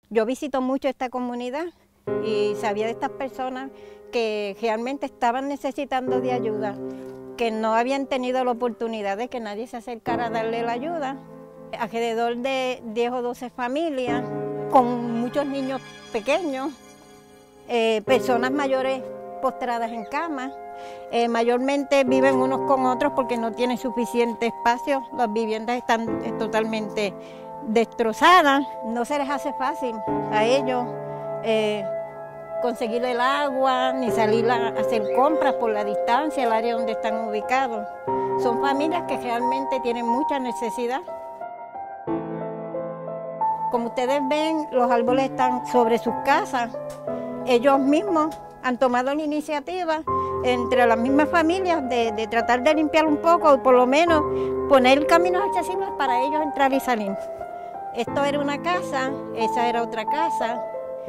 Yo visito mucho esta comunidad y sabía de estas personas que realmente estaban necesitando de ayuda, que no habían tenido la oportunidad de que nadie se acercara a darle la ayuda. Alrededor de 10 o 12 familias, con muchos niños pequeños, personas mayores postradas en cama. Mayormente viven unos con otros porque no tienen suficiente espacio, las viviendas están totalmente destrozadas. No se les hace fácil a ellos conseguir el agua, ni salir a hacer compras por la distancia, el área donde están ubicados. Son familias que realmente tienen mucha necesidad. Como ustedes ven, los árboles están sobre sus casas. Ellos mismos han tomado la iniciativa entre las mismas familias de tratar de limpiar un poco, o por lo menos poner caminos accesibles para ellos entrar y salir. Esto era una casa, esa era otra casa.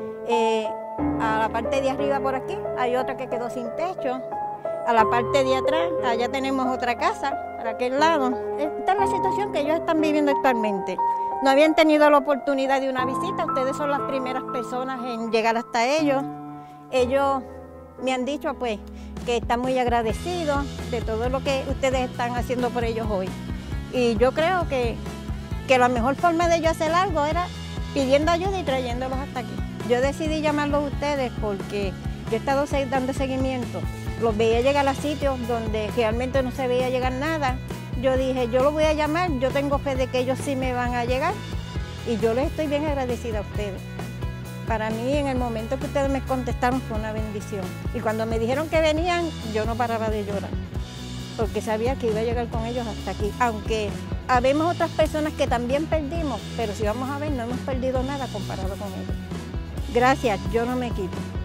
A la parte de arriba por aquí hay otra que quedó sin techo. A la parte de atrás, allá tenemos otra casa, para aquel lado. Esta es la situación que ellos están viviendo actualmente. No habían tenido la oportunidad de una visita, ustedes son las primeras personas en llegar hasta ellos. Ellos me han dicho pues que están muy agradecidos de todo lo que ustedes están haciendo por ellos hoy. Y yo creo que la mejor forma de ellos hacer algo era pidiendo ayuda y trayéndolos hasta aquí. Yo decidí llamarlos a ustedes porque yo he estado dando seguimiento. Los veía llegar a sitios donde realmente no se veía llegar nada. Yo dije, yo los voy a llamar, yo tengo fe de que ellos sí me van a llegar y yo les estoy bien agradecida a ustedes. Para mí, en el momento que ustedes me contestaron, fue una bendición. Y cuando me dijeron que venían, yo no paraba de llorar, porque sabía que iba a llegar con ellos hasta aquí. Aunque habemos otras personas que también perdimos, pero si vamos a ver, no hemos perdido nada comparado con ellos. Gracias, yo no me quito.